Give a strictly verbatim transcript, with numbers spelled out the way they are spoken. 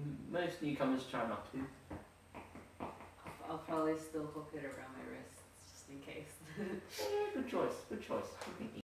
most newcomers try not to. I'll, I'll probably still hook it around my wrists just in case. Yeah, good choice, good choice.